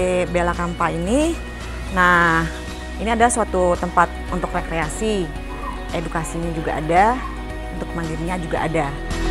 Bella Kampa ini, nah ini ada suatu tempat untuk rekreasi, edukasinya juga ada, untuk mandirinya juga ada.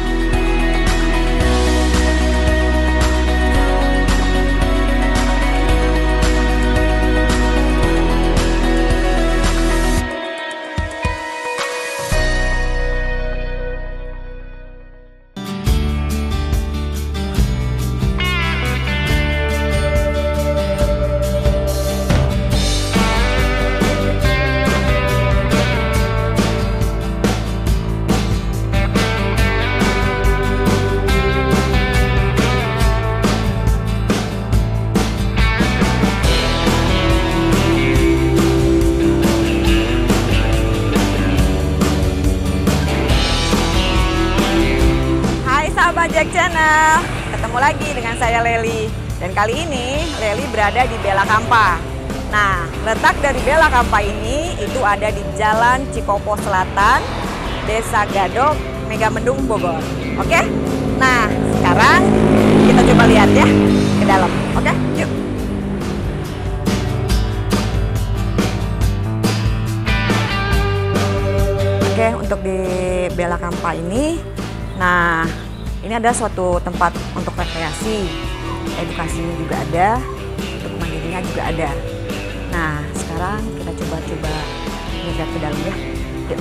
Jack Channel, ketemu lagi dengan saya Lely, dan kali ini Lely berada di Bella Kampa. Nah, letak dari Bella Kampa ini itu ada di Jalan Cikopo Selatan, Desa Gadok, Megamendung, Bogor. Oke? Nah, sekarang kita coba lihat ya ke dalam. Oke? Yuk. Oke, untuk di Bella Kampa ini, nah ini ada suatu tempat untuk rekreasi, edukasinya juga ada, untuk mandirinya juga ada. Nah, sekarang kita coba lihat ke dalam ya. Yuk.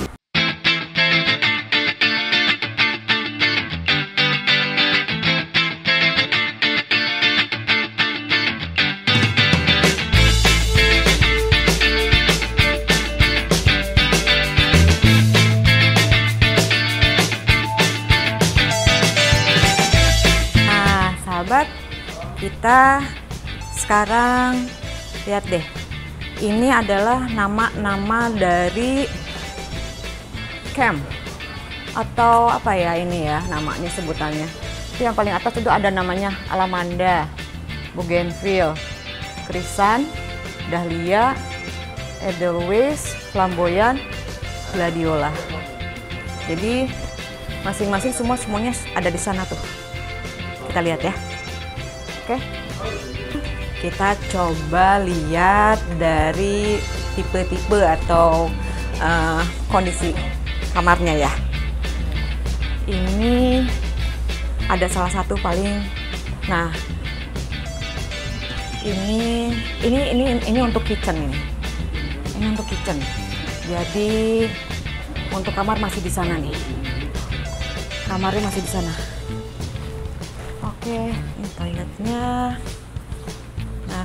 Sahabat, kita sekarang lihat deh, ini adalah nama-nama dari camp atau apa ya ini ya namanya sebutannya. Itu yang paling atas itu ada namanya Alamanda, Bougainville, Krisan, Dahlia, Edelweiss, Flamboyant, Gladiola. Jadi masing-masing semuanya ada di sana tuh. Kita lihat ya. Oke. Kita coba lihat dari tipe-tipe atau kondisi kamarnya ya. Ini ada salah satu paling. Nah, ini untuk kitchen ini. Ini untuk kitchen. Jadi untuk kamar masih di sana nih. Kamarnya masih di sana. Oke, ini toiletnya. Nah,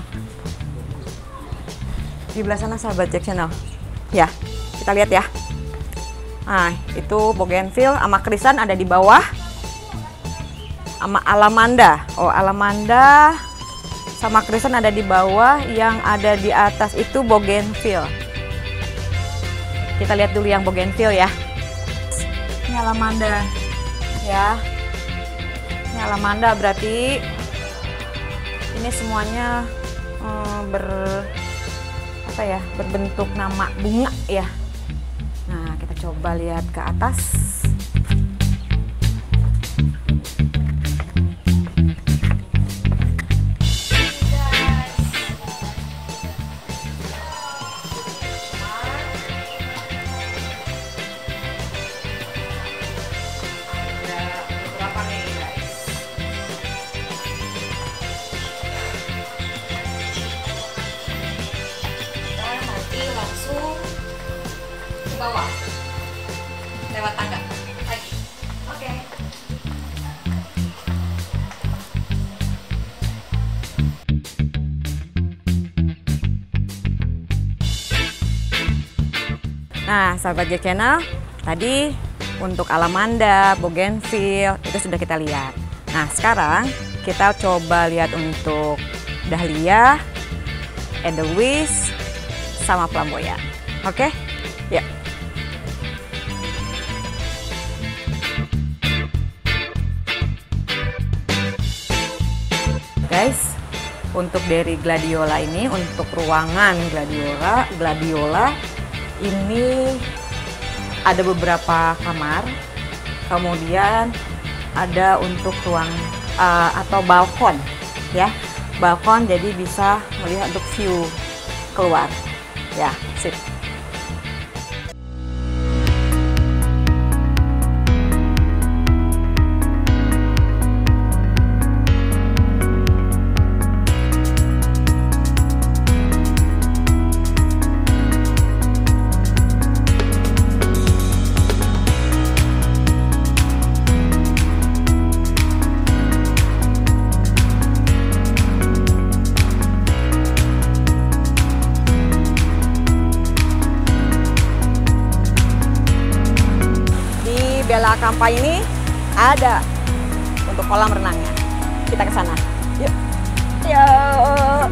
di belah sana sahabat Jack Channel. Ya, kita lihat ya. Nah, itu Bougainville sama Krisan ada di bawah. Sama Alamanda. Oh, Alamanda sama Krisan ada di bawah. Yang ada di atas itu Bougainville. Kita lihat dulu yang Bougainville ya. Ini Alamanda. Ya. Ini Alamanda berarti ini semuanya berbentuk nama bunga ya. Nah, kita coba lihat ke atas. Bawah lewat tangga lagi. Oke. Nah, sahabat Jack Channel, tadi untuk Alamanda, Bougainville itu sudah kita lihat. Nah, sekarang kita coba lihat untuk Dahlia, Edelweiss, sama Flamboyant. Oke? Ya. Guys, untuk dari Gladiola ini, untuk ruangan Gladiola ini ada beberapa kamar, kemudian ada untuk ruang atau balkon ya. balkon, jadi bisa melihat untuk view keluar. Ya, sip. Bella Campa ini ada untuk kolam renangnya. Kita ke sana. Yuk. Yuk.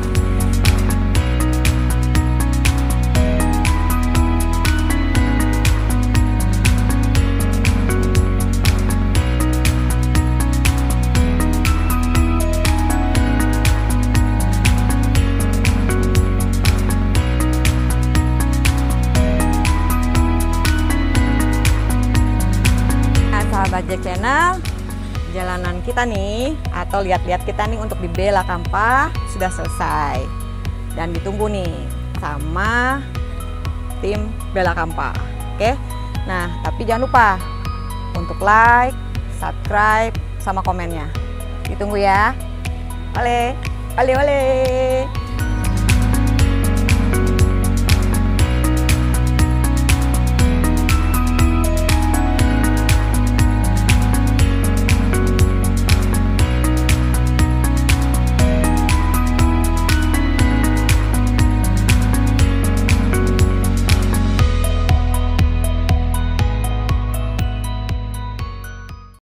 Sahabat Jack Channel, jalanan kita nih atau lihat-lihat kita nih untuk di Bella Campa sudah selesai dan ditunggu nih sama tim Bella Campa. Oke, nah tapi jangan lupa untuk like, subscribe, sama komennya. Ditunggu ya. Ole, ole, ole.